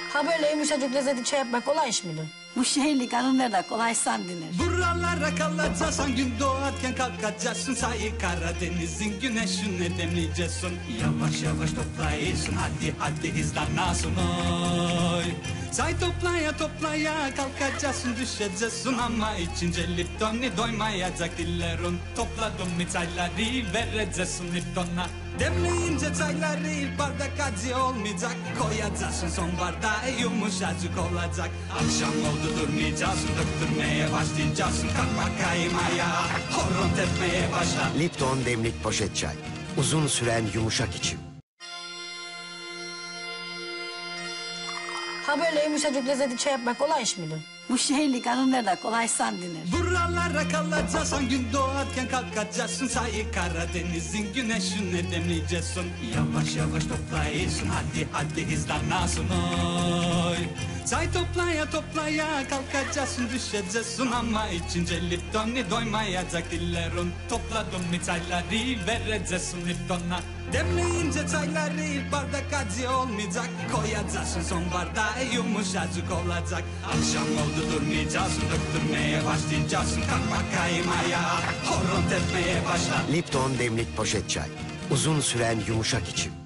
Ha böyle yumuşacık lezzetli çay yapmak kolay iş miydi? Bu şehirli hanımlara kolay denir. Buralara kalacaksın, gün doğarken kalkacaksın. Sayı Karadeniz'in güneşine demleyeceksin. Yavaş yavaş toplayırsın, hadi hızlanasın oy. Say toplaya kalkacaksın, düşeceksin ama içince Lipton'u doymayacak dillerin. Topladım mı çayları vereceksin Lipton'a. Demleyince çayları bardak acı olmayacak. Koyacaksın son bardağı, yumuşacık olacak. Akşam oldu durmayacaksın, döktürmeye başlayacaksın. Kalk bakayım ayağa, horon tepmeye başla. Lipton demlik poşet çay. Uzun süren yumuşak içim. Ha böyle yumuşacık lezzetli çay yapmak kolay iş miydi? Bu şehirli hanımlara kolay denir. Buralara kalacaksın, gün doğarken kalkacaksın. Sayı Karadeniz'in güneşine demleyeceksin. Yavaş yavaş toplayırsın, hadi hızlanasın oy. Say toplaya kalkacaksın, düşeceksin ama içince Lipton'u doymayacak dillerin. Topladım mı çayları vereceksin Lipton'a. Demleyince çayları bardak acı olmayacak. Koyacaksın son bardağı, yumuşacık olacak. Akşam oldu durmayacaksın, döktürmeye başlayacaksın. Kalk bakayım ayağa, horon tepmeye başla. Lipton demlik poşet çay. Uzun süren yumuşak içim.